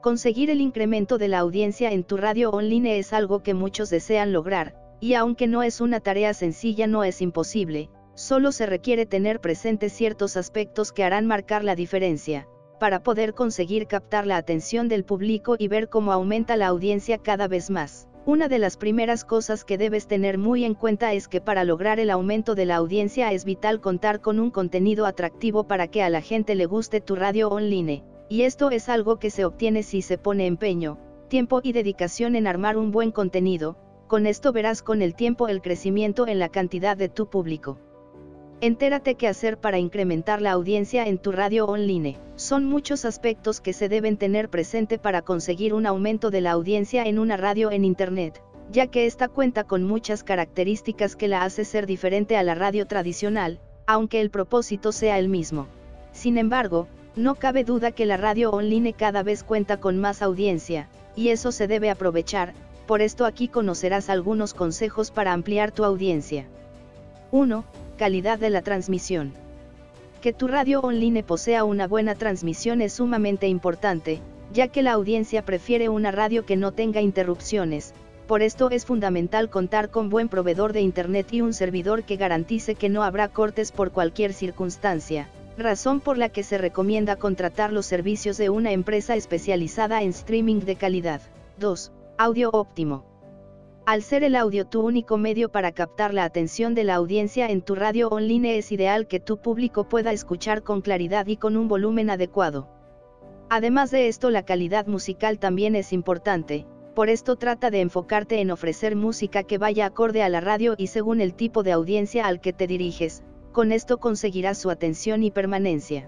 Conseguir el incremento de la audiencia en tu radio online es algo que muchos desean lograr, y aunque no es una tarea sencilla, no es imposible, solo se requiere tener presentes ciertos aspectos que harán marcar la diferencia, para poder conseguir captar la atención del público y ver cómo aumenta la audiencia cada vez más. Una de las primeras cosas que debes tener muy en cuenta es que para lograr el aumento de la audiencia es vital contar con un contenido atractivo para que a la gente le guste tu radio online, y esto es algo que se obtiene si se pone empeño, tiempo y dedicación en armar un buen contenido. Con esto verás con el tiempo el crecimiento en la cantidad de tu público. Entérate qué hacer para incrementar la audiencia en tu radio online. Son muchos aspectos que se deben tener presente para conseguir un aumento de la audiencia en una radio en Internet, ya que esta cuenta con muchas características que la hace ser diferente a la radio tradicional, aunque el propósito sea el mismo. Sin embargo, no cabe duda que la radio online cada vez cuenta con más audiencia, y eso se debe aprovechar. Por esto aquí conocerás algunos consejos para ampliar tu audiencia. 1. Calidad de la transmisión. Que tu radio online posea una buena transmisión es sumamente importante, ya que la audiencia prefiere una radio que no tenga interrupciones. Por esto es fundamental contar con buen proveedor de Internet y un servidor que garantice que no habrá cortes por cualquier circunstancia, razón por la que se recomienda contratar los servicios de una empresa especializada en streaming de calidad. 2. Audio óptimo. Al ser el audio tu único medio para captar la atención de la audiencia en tu radio online, es ideal que tu público pueda escuchar con claridad y con un volumen adecuado. Además de esto, la calidad musical también es importante, por esto trata de enfocarte en ofrecer música que vaya acorde a la radio y según el tipo de audiencia al que te diriges. Con esto conseguirás su atención y permanencia.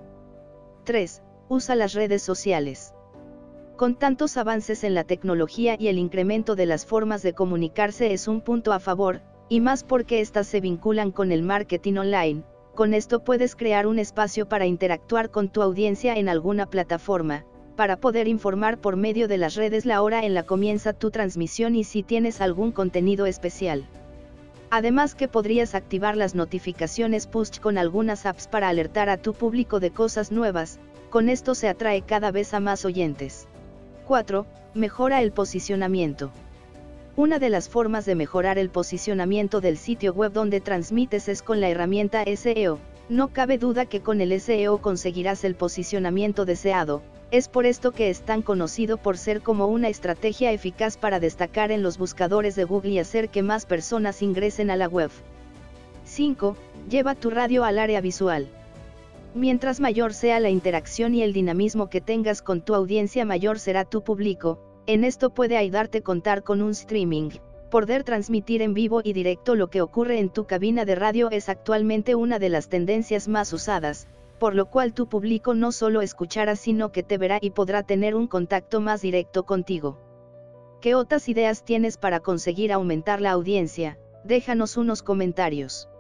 3. Usa las redes sociales. Con tantos avances en la tecnología y el incremento de las formas de comunicarse es un punto a favor, y más porque estas se vinculan con el marketing online. Con esto puedes crear un espacio para interactuar con tu audiencia en alguna plataforma, para poder informar por medio de las redes la hora en la que comienza tu transmisión y si tienes algún contenido especial. Además que podrías activar las notificaciones push con algunas apps para alertar a tu público de cosas nuevas. Con esto se atrae cada vez a más oyentes. 4. Mejora el posicionamiento. Una de las formas de mejorar el posicionamiento del sitio web donde transmites es con la herramienta SEO. No cabe duda que con el SEO conseguirás el posicionamiento deseado. Es por esto que es tan conocido por ser como una estrategia eficaz para destacar en los buscadores de Google y hacer que más personas ingresen a la web. 5. Lleva tu radio al área visual. Mientras mayor sea la interacción y el dinamismo que tengas con tu audiencia, mayor será tu público. En esto puede ayudarte contar con un streaming. Poder transmitir en vivo y directo lo que ocurre en tu cabina de radio es actualmente una de las tendencias más usadas, por lo cual tu público no solo escuchará sino que te verá y podrá tener un contacto más directo contigo. ¿Qué otras ideas tienes para conseguir aumentar la audiencia? Déjanos unos comentarios.